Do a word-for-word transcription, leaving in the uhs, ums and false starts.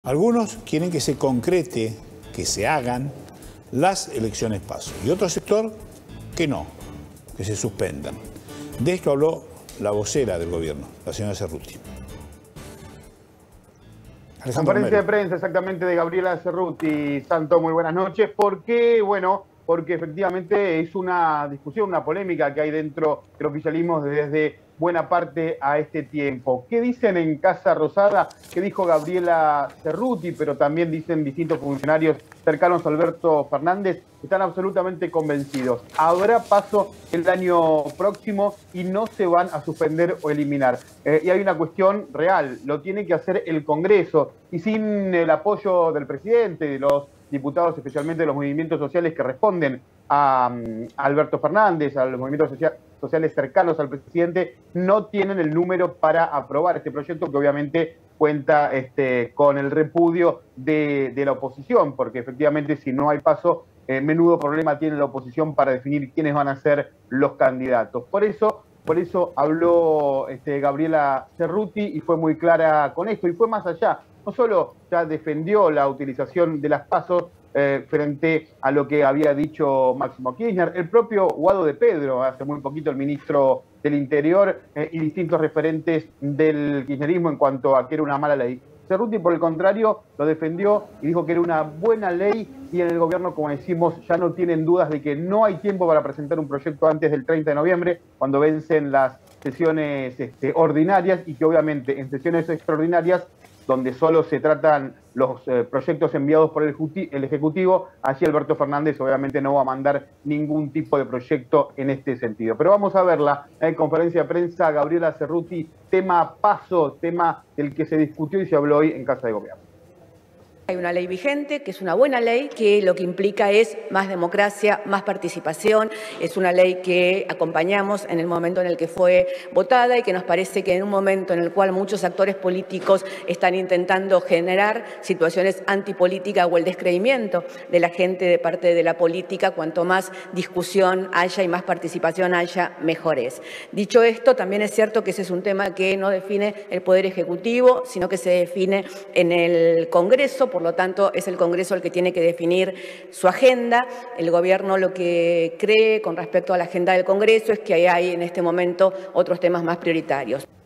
Algunos quieren que se concrete, que se hagan las elecciones PASO. Y otro sector que no, que se suspendan. De esto habló la vocera del gobierno, la señora Cerruti. Conferencia de prensa exactamente de Gabriela Cerruti. Santo, muy buenas noches. ¿Por qué? Bueno, porque efectivamente es una discusión, una polémica que hay dentro del oficialismo desde buena parte a este tiempo. ¿Qué dicen en Casa Rosada? ¿Qué dijo Gabriela Cerruti? Pero también dicen distintos funcionarios cercanos a Alberto Fernández. Están absolutamente convencidos. Habrá paso el año próximo y no se van a suspender o eliminar. Eh, y hay una cuestión real, lo tiene que hacer el Congreso. Y sin el apoyo del presidente, de los diputados, especialmente de los movimientos sociales que responden a, a Alberto Fernández, a los movimientos sociales, sociales cercanos al presidente, no tienen el número para aprobar este proyecto, que obviamente cuenta este, con el repudio de, de la oposición, porque efectivamente si no hay paso, eh, menudo problema tiene la oposición para definir quiénes van a ser los candidatos. Por eso, por eso habló este, Gabriela Cerruti y fue muy clara con esto, y fue más allá. No solo ya defendió la utilización de las pasos eh, frente a lo que había dicho Máximo Kirchner, el propio Guado de Pedro, hace muy poquito el ministro del Interior, eh, y distintos referentes del kirchnerismo en cuanto a que era una mala ley. Cerruti, por el contrario, lo defendió y dijo que era una buena ley, y en el gobierno, como decimos, ya no tienen dudas de que no hay tiempo para presentar un proyecto antes del treinta de noviembre, cuando vencen las sesiones este, ordinarias, y que obviamente en sesiones extraordinarias, donde solo se tratan los eh, proyectos enviados por el, el Ejecutivo, allí Alberto Fernández obviamente no va a mandar ningún tipo de proyecto en este sentido. Pero vamos a verla en conferencia de prensa, Gabriela Cerruti, tema paso, tema del que se discutió y se habló hoy en Casa de Gobierno. Hay una ley vigente, que es una buena ley, que lo que implica es más democracia, más participación. Es una ley que acompañamos en el momento en el que fue votada y que nos parece que en un momento en el cual muchos actores políticos están intentando generar situaciones antipolíticas o el descreimiento de la gente de parte de la política, cuanto más discusión haya y más participación haya, mejor es. Dicho esto, también es cierto que ese es un tema que no define el Poder Ejecutivo, sino que se define en el Congreso. Por lo tanto, es el Congreso el que tiene que definir su agenda. El Gobierno lo que cree con respecto a la agenda del Congreso es que hay en este momento otros temas más prioritarios.